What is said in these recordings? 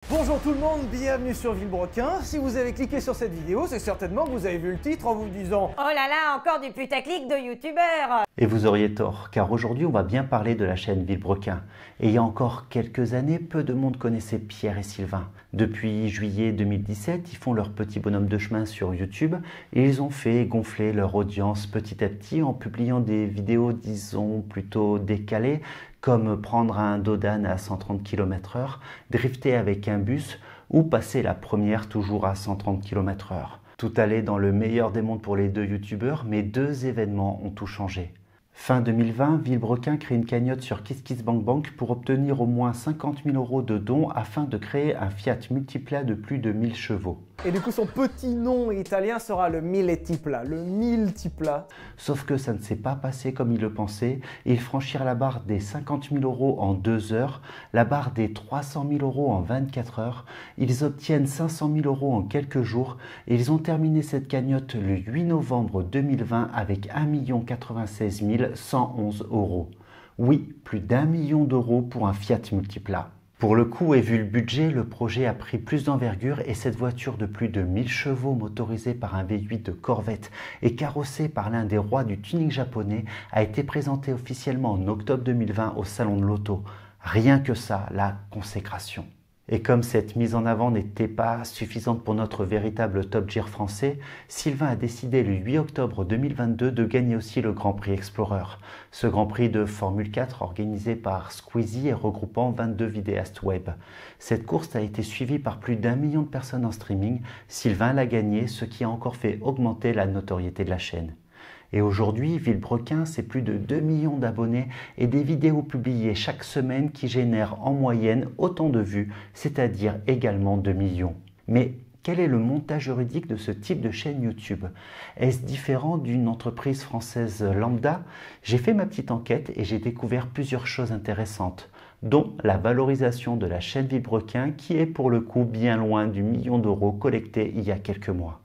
Bonjour tout le monde, bienvenue sur Villebrequin. Si vous avez cliqué sur cette vidéo, c'est certainement que vous avez vu le titre en vous disant « Oh là là, encore du putaclic de youtubeurs !» Et vous auriez tort, car aujourd'hui on va bien parler de la chaîne Villebrequin. Et il y a encore quelques années, peu de monde connaissait Pierre et Sylvain. Depuis juillet 2017, ils font leur petit bonhomme de chemin sur YouTube et ils ont fait gonfler leur audience petit à petit en publiant des vidéos, disons, plutôt décalées, comme prendre un dos d'âne à 130 km/h, drifter avec un bus ou passer la première toujours à 130 km/h. Tout allait dans le meilleur des mondes pour les deux youtubeurs, mais deux événements ont tout changé. Fin 2020, Villebrequin crée une cagnotte sur KissKissBankBank pour obtenir au moins 50 000 € de dons afin de créer un Fiat Multipla de plus de 1000 chevaux. ». Et du coup son petit nom italien sera le Milletipla, le Miltipla. Sauf que ça ne s'est pas passé comme ils le pensaient. Ils franchirent la barre des 50 000 € en 2 heures, la barre des 300 000 € en 24 heures. Ils obtiennent 500 000 € en quelques jours et ils ont terminé cette cagnotte le 8 novembre 2020 avec 1 096 111 €. Oui, plus d'1 million d'euros pour un Fiat Multipla. Pour le coup et vu le budget, le projet a pris plus d'envergure et cette voiture de plus de 1000 chevaux motorisée par un V8 de Corvette et carrossée par l'un des rois du tuning japonais a été présentée officiellement en octobre 2020 au Salon de l'Auto. Rien que ça, la consécration. Et comme cette mise en avant n'était pas suffisante pour notre véritable Top Gear français, Sylvain a décidé le 8 octobre 2022 de gagner aussi le Grand Prix Explorer. Ce Grand Prix de Formule 4 organisé par Squeezie et regroupant 22 vidéastes web. Cette course a été suivie par plus d'1 million de personnes en streaming. Sylvain l'a gagné, ce qui a encore fait augmenter la notoriété de la chaîne. Et aujourd'hui, Villebrequin, c'est plus de 2 millions d'abonnés et des vidéos publiées chaque semaine qui génèrent en moyenne autant de vues, c'est-à-dire également 2 millions. Mais quel est le montage juridique de ce type de chaîne YouTube? Est-ce différent d'une entreprise française lambda? J'ai fait ma petite enquête et j'ai découvert plusieurs choses intéressantes, dont la valorisation de la chaîne Villebrequin qui est pour le coup bien loin du million d'euros collecté il y a quelques mois.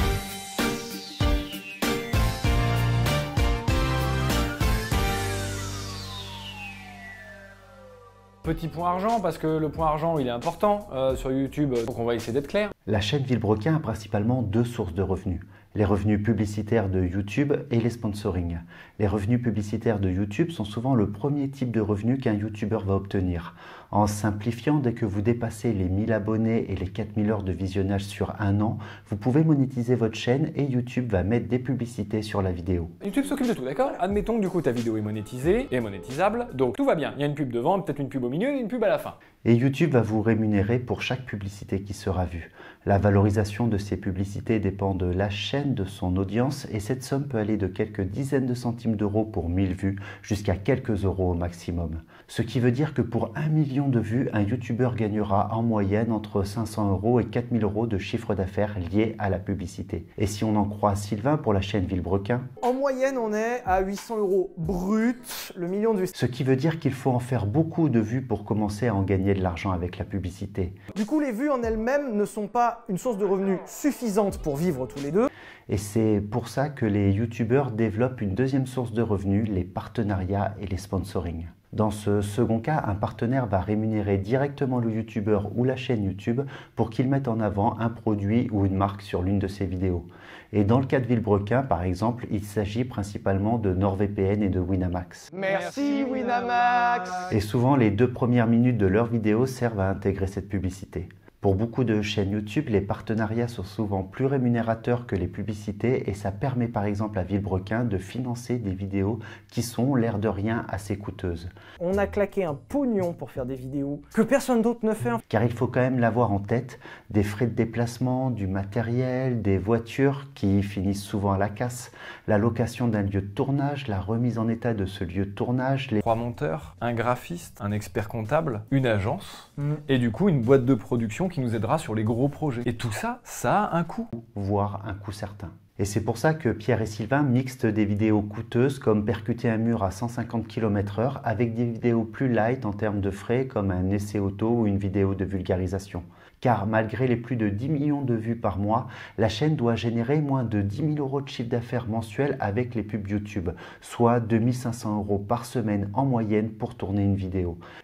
Petit point argent, parce que le point argent il est important sur YouTube, donc on va essayer d'être clair. La chaîne Villebrequin a principalement deux sources de revenus. Les revenus publicitaires de YouTube et les sponsoring. Les revenus publicitaires de YouTube sont souvent le premier type de revenu qu'un YouTuber va obtenir. En simplifiant, dès que vous dépassez les 1000 abonnés et les 4000 heures de visionnage sur un an, vous pouvez monétiser votre chaîne et YouTube va mettre des publicités sur la vidéo. YouTube s'occupe de tout, d'accord? Admettons que du coup ta vidéo est monétisée et monétisable, donc tout va bien. Il y a une pub devant, peut-être une pub au milieu et une pub à la fin. Et YouTube va vous rémunérer pour chaque publicité qui sera vue. La valorisation de ces publicités dépend de la chaîne, de son audience et cette somme peut aller de quelques dizaines de centimes d'euros pour 1000 vues jusqu'à quelques euros au maximum. Ce qui veut dire que pour 1 million de vues, un YouTuber gagnera en moyenne entre 500 € et 4000 € de chiffre d'affaires lié à la publicité. Et si on en croit Sylvain pour la chaîne Villebrequin, En moyenne on est à 800 € brut, le million de vues. ce qui veut dire qu'il faut en faire beaucoup de vues pour commencer à en gagner de l'argent avec la publicité. Du coup les vues en elles-mêmes ne sont pas une source de revenus suffisante pour vivre tous les deux. Et c'est pour ça que les youtubeurs développent une deuxième source de revenus, les partenariats et les sponsoring. Dans ce second cas, un partenaire va rémunérer directement le youtubeur ou la chaîne YouTube pour qu'il mette en avant un produit ou une marque sur l'une de ses vidéos. Et dans le cas de Villebrequin, par exemple, il s'agit principalement de NordVPN et de Winamax. Merci Winamax. Et souvent, les 2 premières minutes de leur vidéo servent à intégrer cette publicité. Pour beaucoup de chaînes YouTube, les partenariats sont souvent plus rémunérateurs que les publicités et ça permet par exemple à Villebrequin de financer des vidéos qui sont, l'air de rien, assez coûteuses. On a claqué un pognon pour faire des vidéos que personne d'autre ne fait. Car il faut quand même l'avoir en tête, des frais de déplacement, du matériel, des voitures qui finissent souvent à la casse, la location d'un lieu de tournage, la remise en état de ce lieu de tournage, les 3 monteurs, un graphiste, un expert comptable, une agence et du coup une boîte de production qui nous aidera sur les gros projets. Et tout ça, ça a un coût. voire un coût certain. Et c'est pour ça que Pierre et Sylvain mixent des vidéos coûteuses comme percuter un mur à 150 km/h avec des vidéos plus light en termes de frais comme un essai auto ou une vidéo de vulgarisation. Car malgré les plus de 10 millions de vues par mois, la chaîne doit générer moins de 10 000 € de chiffre d'affaires mensuel avec les pubs YouTube, soit 2 500 € par semaine en moyenne pour tourner une vidéo.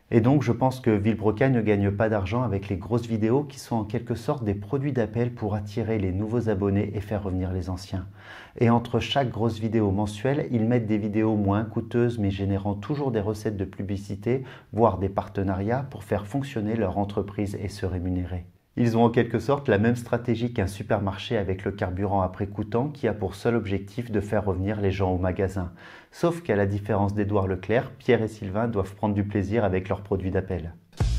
Et donc je pense que Villebrequin ne gagne pas d'argent avec les grosses vidéos qui sont en quelque sorte des produits d'appel pour attirer les nouveaux abonnés et faire revenir les anciens. Et entre chaque grosse vidéo mensuelle, ils mettent des vidéos moins coûteuses mais générant toujours des recettes de publicité, voire des partenariats pour faire fonctionner leur entreprise et se rémunérer. Ils ont en quelque sorte la même stratégie qu'un supermarché avec le carburant après coûtant qui a pour seul objectif de faire revenir les gens au magasin. Sauf qu'à la différence d'Édouard Leclerc, Pierre et Sylvain doivent prendre du plaisir avec leurs produits d'appel.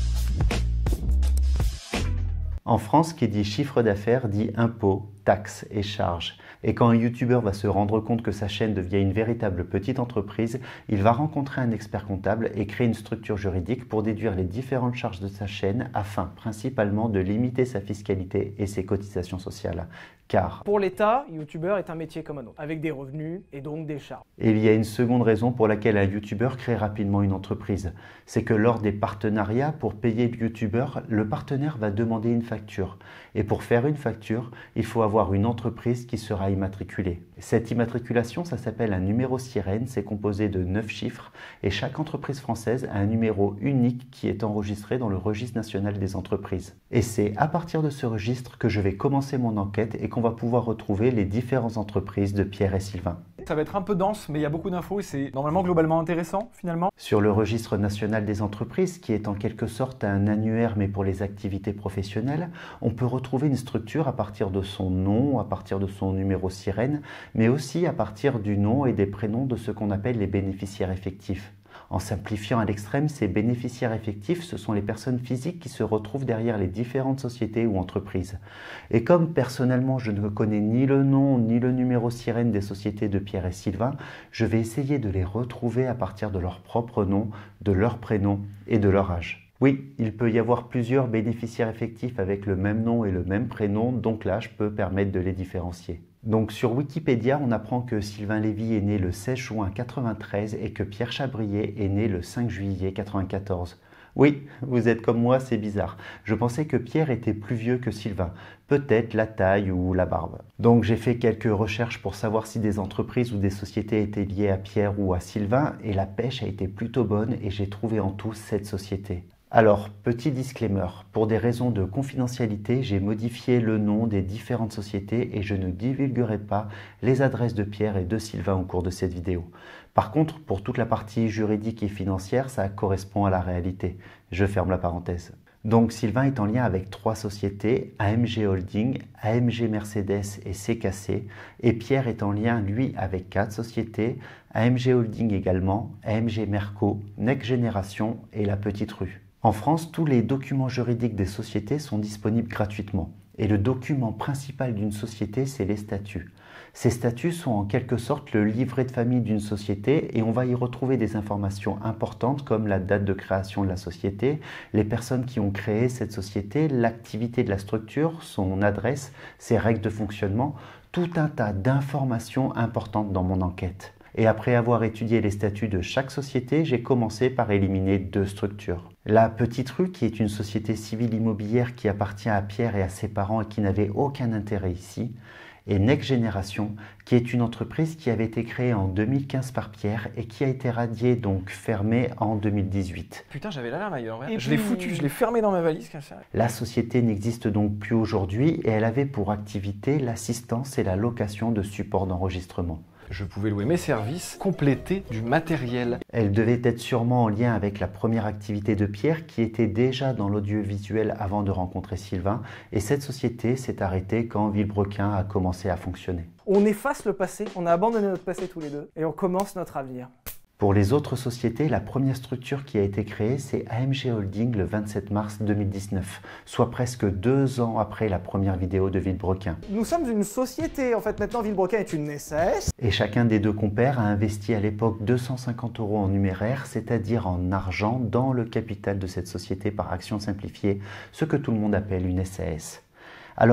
En France, qui dit chiffre d'affaires dit impôts, taxes et charges. Et quand un youtubeur va se rendre compte que sa chaîne devient une véritable petite entreprise, il va rencontrer un expert comptable et créer une structure juridique pour déduire les différentes charges de sa chaîne afin principalement de limiter sa fiscalité et ses cotisations sociales. Car Pour l'État, youtubeur est un métier comme un autre, avec des revenus et donc des charges. il y a une seconde raison pour laquelle un youtubeur crée rapidement une entreprise. C'est que lors des partenariats, pour payer le youtubeur, le partenaire va demander une facture. Et pour faire une facture, il faut avoir une entreprise qui sera immatriculée. Cette immatriculation, ça s'appelle un numéro sirène, c'est composé de 9 chiffres et chaque entreprise française a un numéro unique qui est enregistré dans le registre national des entreprises. Et c'est à partir de ce registre que je vais commencer mon enquête et qu'on va pouvoir retrouver les différentes entreprises de Pierre et Sylvain. Ça va être un peu dense, mais il y a beaucoup d'infos et c'est normalement globalement intéressant finalement. Sur le registre national des entreprises, qui est en quelque sorte un annuaire mais pour les activités professionnelles, on peut retrouver une structure à partir de son nom, à partir de son numéro sirène, mais aussi à partir du nom et des prénoms de ce qu'on appelle les bénéficiaires effectifs. En simplifiant à l'extrême, ces bénéficiaires effectifs, ce sont les personnes physiques qui se retrouvent derrière les différentes sociétés ou entreprises. Et comme personnellement je ne connais ni le nom ni le numéro sirène des sociétés de Pierre et Sylvain, je vais essayer de les retrouver à partir de leur propre nom, de leur prénom et de leur âge. Oui, il peut y avoir plusieurs bénéficiaires effectifs avec le même nom et le même prénom, donc l'âge peut permettre de les différencier. Donc sur Wikipédia, on apprend que Sylvain Lévy est né le 16 juin 1993 et que Pierre Chabrier est né le 5 juillet 1994. Oui, vous êtes comme moi, c'est bizarre. Je pensais que Pierre était plus vieux que Sylvain, peut-être la taille ou la barbe. Donc j'ai fait quelques recherches pour savoir si des entreprises ou des sociétés étaient liées à Pierre ou à Sylvain et la pêche a été plutôt bonne et j'ai trouvé en tout 7 sociétés. Alors, petit disclaimer, pour des raisons de confidentialité, j'ai modifié le nom des différentes sociétés et je ne divulguerai pas les adresses de Pierre et de Sylvain au cours de cette vidéo. Par contre, pour toute la partie juridique et financière, ça correspond à la réalité. Je ferme la parenthèse. Donc Sylvain est en lien avec 3 sociétés, AMG Holding, AMG Mercedes et CKC, et Pierre est en lien, lui, avec 4 sociétés, AMG Holding également, AMG Merco, Next Génération et La Petite Rue. En France, tous les documents juridiques des sociétés sont disponibles gratuitement. Et le document principal d'une société, c'est les statuts. Ces statuts sont en quelque sorte le livret de famille d'une société et on va y retrouver des informations importantes comme la date de création de la société, les personnes qui ont créé cette société, l'activité de la structure, son adresse, ses règles de fonctionnement, tout un tas d'informations importantes dans mon enquête. Et après avoir étudié les statuts de chaque société, j'ai commencé par éliminer 2 structures. La Petite Rue, qui est une société civile immobilière qui appartient à Pierre et à ses parents et qui n'avait aucun intérêt ici, et Next Génération, qui est une entreprise qui avait été créée en 2015 par Pierre et qui a été radiée, donc fermée en 2018. Putain, j'avais l'alarme ailleurs. Et Je l'ai puis- foutu, je l'ai fermé dans ma valise comme ça. La société n'existe donc plus aujourd'hui et elle avait pour activité l'assistance et la location de supports d'enregistrement. Je pouvais louer mes services, compléter du matériel. Elle devait être sûrement en lien avec la première activité de Pierre qui était déjà dans l'audiovisuel avant de rencontrer Sylvain et cette société s'est arrêtée quand Villebrequin a commencé à fonctionner. On efface le passé, on a abandonné notre passé tous les deux et on commence notre avenir. Pour les autres sociétés, la première structure qui a été créée, c'est AMG Holding le 27 mars 2019, soit presque 2 ans après la première vidéo de Villebrequin. Nous sommes une société, en fait maintenant Villebrequin est une SAS. Et chacun des 2 compères a investi à l'époque 250 € en numéraire, c'est-à-dire en argent, dans le capital de cette société par action simplifiée, ce que tout le monde appelle une SAS. Alors,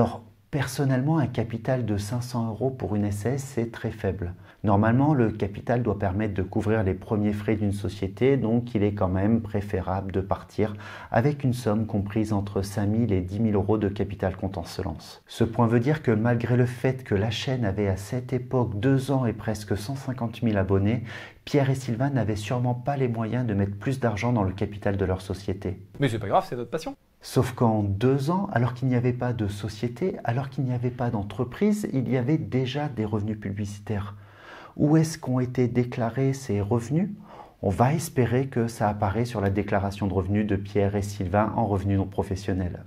Personnellement, un capital de 500 € pour une SS, c'est très faible. Normalement, le capital doit permettre de couvrir les premiers frais d'une société, donc il est quand même préférable de partir avec une somme comprise entre 5 000 et 10 000 € de capital comptant se lance. Ce point veut dire que malgré le fait que la chaîne avait à cette époque 2 ans et presque 150 000 abonnés, Pierre et Sylvain n'avaient sûrement pas les moyens de mettre plus d'argent dans le capital de leur société. Mais c'est pas grave, c'est notre passion. Sauf qu'en 2 ans, alors qu'il n'y avait pas de société, alors qu'il n'y avait pas d'entreprise, il y avait déjà des revenus publicitaires. Où est-ce qu'ont été déclarés ces revenus? On va espérer que ça apparaît sur la déclaration de revenus de Pierre et Sylvain en revenus non professionnels.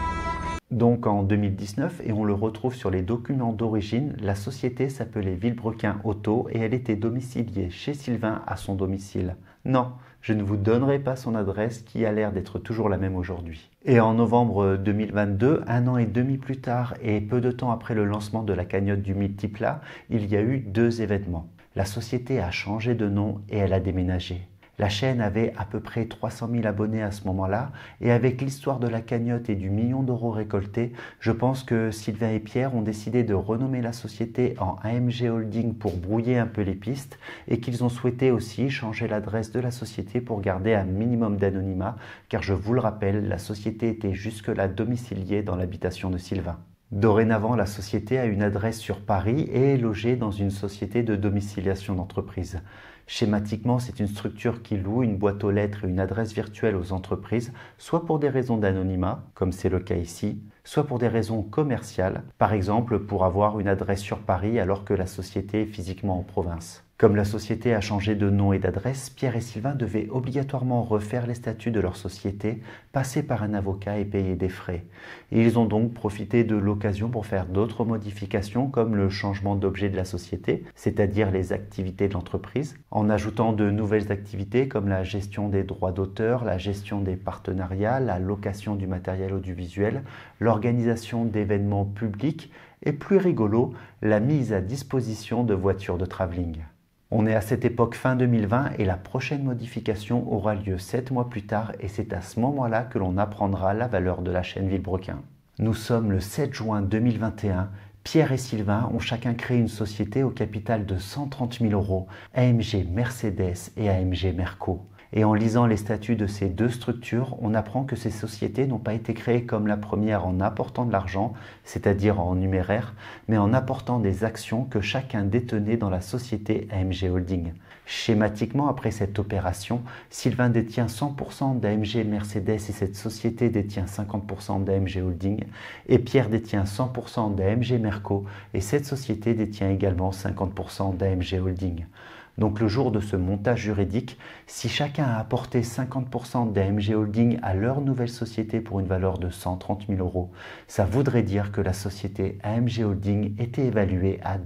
Donc en 2019, et on le retrouve sur les documents d'origine, la société s'appelait Villebrequin Auto et elle était domiciliée chez Sylvain à son domicile. Non, je ne vous donnerai pas son adresse qui a l'air d'être toujours la même aujourd'hui. Et en novembre 2022, 1 an et demi plus tard et peu de temps après le lancement de la cagnotte du Multiplat, il y a eu 2 événements. La société a changé de nom et elle a déménagé. La chaîne avait à peu près 300 000 abonnés à ce moment-là et avec l'histoire de la cagnotte et du million d'euros récoltés, je pense que Sylvain et Pierre ont décidé de renommer la société en AMG Holding pour brouiller un peu les pistes et qu'ils ont souhaité aussi changer l'adresse de la société pour garder un minimum d'anonymat car je vous le rappelle, la société était jusque-là domiciliée dans l'habitation de Sylvain. Dorénavant, la société a une adresse sur Paris et est logée dans une société de domiciliation d'entreprise. Schématiquement, c'est une structure qui loue une boîte aux lettres et une adresse virtuelle aux entreprises, soit pour des raisons d'anonymat, comme c'est le cas ici, soit pour des raisons commerciales, par exemple pour avoir une adresse sur Paris alors que la société est physiquement en province. Comme la société a changé de nom et d'adresse, Pierre et Sylvain devaient obligatoirement refaire les statuts de leur société, passer par un avocat et payer des frais. Et ils ont donc profité de l'occasion pour faire d'autres modifications comme le changement d'objet de la société, c'est-à-dire les activités de l'entreprise, en ajoutant de nouvelles activités comme la gestion des droits d'auteur, la gestion des partenariats, la location du matériel audiovisuel, l'organisation d'événements publics et plus rigolo, la mise à disposition de voitures de travelling. On est à cette époque fin 2020 et la prochaine modification aura lieu 7 mois plus tard et c'est à ce moment-là que l'on apprendra la valeur de la chaîne Villebrequin. Nous sommes le 7 juin 2021, Pierre et Sylvain ont chacun créé une société au capital de 130 000 €, AMG Mercedes et AMG Merco. Et en lisant les statuts de ces 2 structures, on apprend que ces sociétés n'ont pas été créées comme la première en apportant de l'argent, c'est-à-dire en numéraire, mais en apportant des actions que chacun détenait dans la société AMG Holding. Schématiquement, après cette opération, Sylvain détient 100% d'AMG Mercedes et cette société détient 50% d'AMG Holding, et Pierre détient 100% d'AMG Merco et cette société détient également 50% d'AMG Holding. Donc le jour de ce montage juridique, si chacun a apporté 50% d'AMG Holding à leur nouvelle société pour une valeur de 130 000 €, ça voudrait dire que la société AMG Holding était évaluée à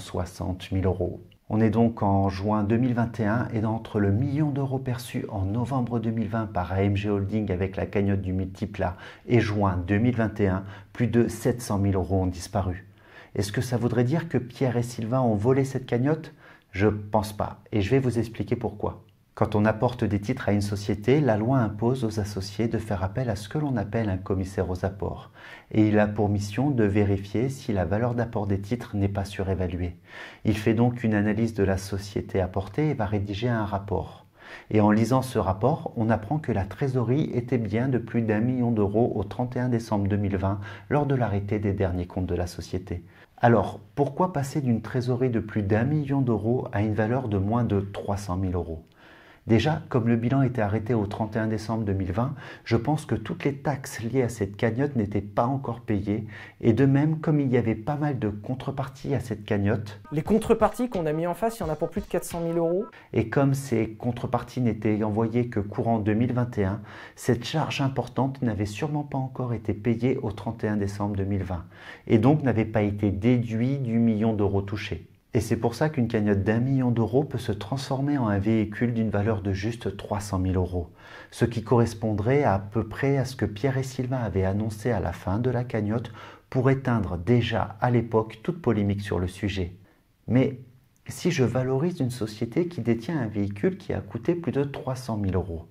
260 000 €. On est donc en juin 2021 et entre le million d'euros perçus en novembre 2020 par AMG Holding avec la cagnotte du Multiplat et juin 2021, plus de 700 000 € ont disparu. Est-ce que ça voudrait dire que Pierre et Sylvain ont volé cette cagnotte ? Je pense pas, et je vais vous expliquer pourquoi. Quand on apporte des titres à une société, la loi impose aux associés de faire appel à ce que l'on appelle un commissaire aux apports. Et il a pour mission de vérifier si la valeur d'apport des titres n'est pas surévaluée. Il fait donc une analyse de la société apportée et va rédiger un rapport. Et en lisant ce rapport, on apprend que la trésorerie était bien de plus d'1 million d'euros au 31 décembre 2020 lors de l'arrêté des derniers comptes de la société. Alors, pourquoi passer d'une trésorerie de plus d'1 million d'euros à une valeur de moins de 300 000 €? Déjà, comme le bilan était arrêté au 31 décembre 2020, je pense que toutes les taxes liées à cette cagnotte n'étaient pas encore payées. Et de même, comme il y avait pas mal de contreparties à cette cagnotte... Les contreparties qu'on a mis en face, il y en a pour plus de 400 000 €. Et comme ces contreparties n'étaient envoyées que courant 2021, cette charge importante n'avait sûrement pas encore été payée au 31 décembre 2020. Et donc n'avait pas été déduite du million d'euros touché. Et c'est pour ça qu'une cagnotte d'1 million d'euros peut se transformer en un véhicule d'une valeur de juste 300 000 €, ce qui correspondrait à peu près à ce que Pierre et Sylvain avaient annoncé à la fin de la cagnotte pour éteindre déjà à l'époque toute polémique sur le sujet. Mais si je valorise une société qui détient un véhicule qui a coûté plus de 300 000 €,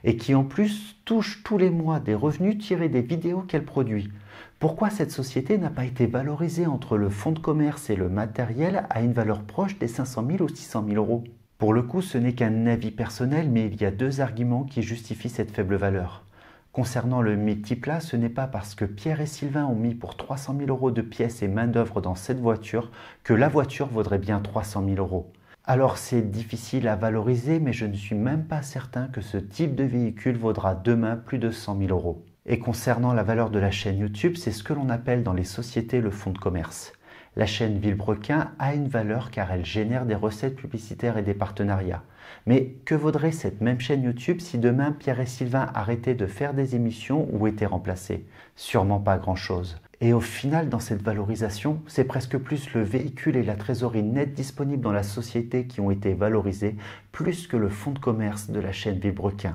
et qui en plus touche tous les mois des revenus tirés des vidéos qu'elle produit. Pourquoi cette société n'a pas été valorisée entre le fonds de commerce et le matériel à une valeur proche des 500 000 ou 600 000 euros? Pour le coup, ce n'est qu'un avis personnel, mais il y a deux arguments qui justifient cette faible valeur. Concernant le multiplat, ce n'est pas parce que Pierre et Sylvain ont mis pour 300 000 euros de pièces et main-d'œuvre dans cette voiture que la voiture vaudrait bien 300 000 euros. Alors c'est difficile à valoriser, mais je ne suis même pas certain que ce type de véhicule vaudra demain plus de 100 000 euros. Et concernant la valeur de la chaîne YouTube, c'est ce que l'on appelle dans les sociétés le fonds de commerce. La chaîne Villebrequin a une valeur car elle génère des recettes publicitaires et des partenariats. Mais que vaudrait cette même chaîne YouTube si demain Pierre et Sylvain arrêtaient de faire des émissions ou étaient remplacés? Sûrement pas grand-chose. Et au final, dans cette valorisation, c'est presque plus le véhicule et la trésorerie nette disponible dans la société qui ont été valorisés, plus que le fonds de commerce de la chaîne Villebrequin,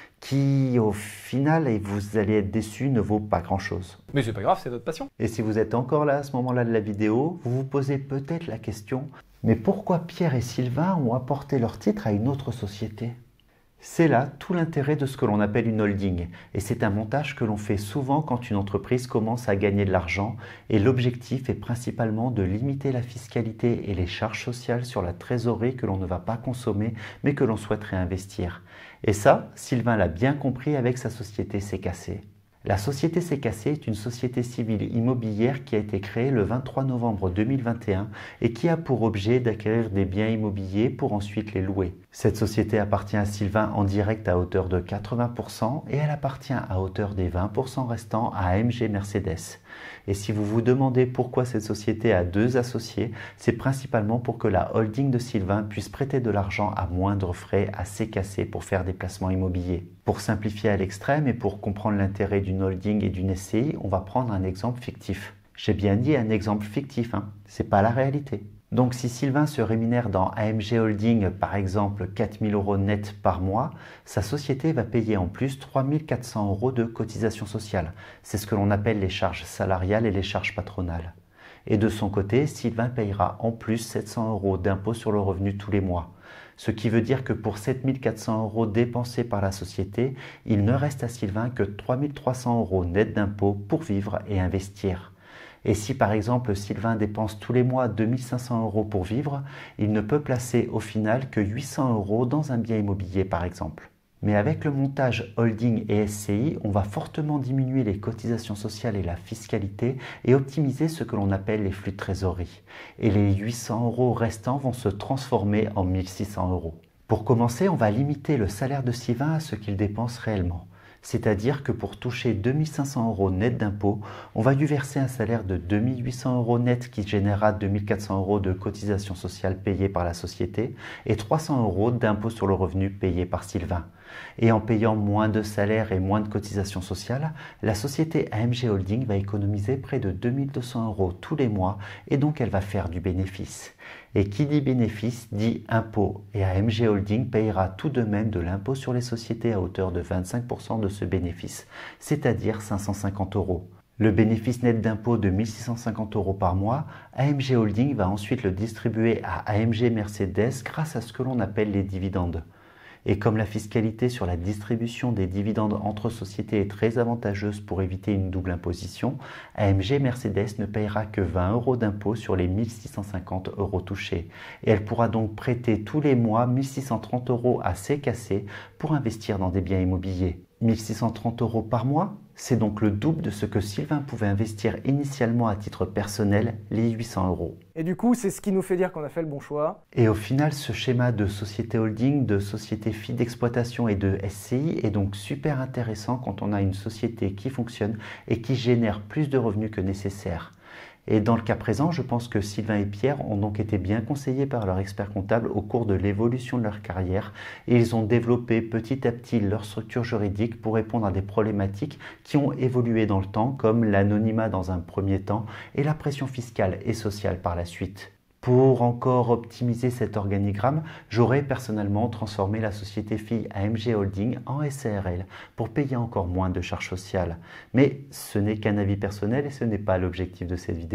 qui au final, et vous allez être déçus, ne vaut pas grand-chose. Mais c'est pas grave, c'est notre passion. Et si vous êtes encore là à ce moment-là de la vidéo, vous vous posez peut-être la question, mais pourquoi Pierre et Sylvain ont apporté leur titre à une autre société? C'est là tout l'intérêt de ce que l'on appelle une holding, et c'est un montage que l'on fait souvent quand une entreprise commence à gagner de l'argent, et l'objectif est principalement de limiter la fiscalité et les charges sociales sur la trésorerie que l'on ne va pas consommer, mais que l'on souhaite réinvestir. Et ça, Sylvain l'a bien compris avec sa société CKC. La société CKC est une société civile immobilière qui a été créée le 23 novembre 2021 et qui a pour objet d'acquérir des biens immobiliers pour ensuite les louer. Cette société appartient à Sylvain en direct à hauteur de 80% et elle appartient à hauteur des 20% restants à AMG Mercedes. Et si vous vous demandez pourquoi cette société a deux associés, c'est principalement pour que la holding de Sylvain puisse prêter de l'argent à moindre frais à CKC pour faire des placements immobiliers. Pour simplifier à l'extrême et pour comprendre l'intérêt d'une holding et d'une SCI, on va prendre un exemple fictif. J'ai bien dit un exemple fictif, c'est pas la réalité. Donc si Sylvain se rémunère dans AMG Holding par exemple 4 000 euros net par mois, sa société va payer en plus 3 400 euros de cotisation sociale. C'est ce que l'on appelle les charges salariales et les charges patronales. Et de son côté, Sylvain payera en plus 700 euros d'impôt sur le revenu tous les mois. Ce qui veut dire que pour 7 400 euros dépensés par la société, il ne reste à Sylvain que 3 300 euros net d'impôt pour vivre et investir. Et si par exemple Sylvain dépense tous les mois 2 500 euros pour vivre, il ne peut placer au final que 800 euros dans un bien immobilier par exemple. Mais avec le montage holding et SCI, on va fortement diminuer les cotisations sociales et la fiscalité et optimiser ce que l'on appelle les flux de trésorerie. Et les 800 euros restants vont se transformer en 1600 euros. Pour commencer, on va limiter le salaire de Sylvain à ce qu'il dépense réellement. C'est-à-dire que pour toucher 2 500 euros net d'impôt, on va lui verser un salaire de 2 800 euros net qui générera 2 400 euros de cotisations sociales payées par la société et 300 euros d'impôt sur le revenu payé par Sylvain. Et en payant moins de salaire et moins de cotisations sociales, la société AMG Holding va économiser près de 2 200 euros tous les mois et donc elle va faire du bénéfice. Et qui dit bénéfice dit impôt et AMG Holding payera tout de même de l'impôt sur les sociétés à hauteur de 25% de ce bénéfice, c'est-à-dire 550 euros. Le bénéfice net d'impôt de 1650 euros par mois, AMG Holding va ensuite le distribuer à AMG Mercedes grâce à ce que l'on appelle les dividendes. Et comme la fiscalité sur la distribution des dividendes entre sociétés est très avantageuse pour éviter une double imposition, AMG Mercedes ne payera que 20 euros d'impôt sur les 1650 euros touchés. Et elle pourra donc prêter tous les mois 1630 euros à CKC pour investir dans des biens immobiliers. 1630 euros par mois, c'est donc le double de ce que Sylvain pouvait investir initialement à titre personnel, les 800 euros. Et du coup, c'est ce qui nous fait dire qu'on a fait le bon choix. Et au final, ce schéma de société holding, de société fille d'exploitation et de SCI est donc super intéressant quand on a une société qui fonctionne et qui génère plus de revenus que nécessaire. Et dans le cas présent, je pense que Sylvain et Pierre ont donc été bien conseillés par leur expert comptable au cours de l'évolution de leur carrière et ils ont développé petit à petit leur structure juridique pour répondre à des problématiques qui ont évolué dans le temps, comme l'anonymat dans un premier temps et la pression fiscale et sociale par la suite. Pour encore optimiser cet organigramme, j'aurais personnellement transformé la société fille AMG Holding en SARL pour payer encore moins de charges sociales. Mais ce n'est qu'un avis personnel et ce n'est pas l'objectif de cette vidéo.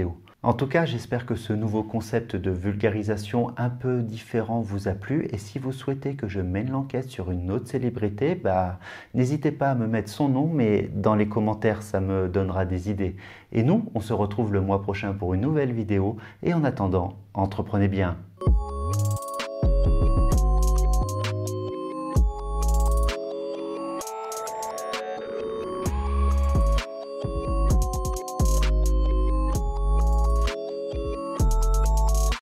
En tout cas, j'espère que ce nouveau concept de vulgarisation un peu différent vous a plu et si vous souhaitez que je mène l'enquête sur une autre célébrité, n'hésitez pas à me mettre son nom, mais dans les commentaires, ça me donnera des idées. Et nous, on se retrouve le mois prochain pour une nouvelle vidéo et en attendant, entreprenez bien.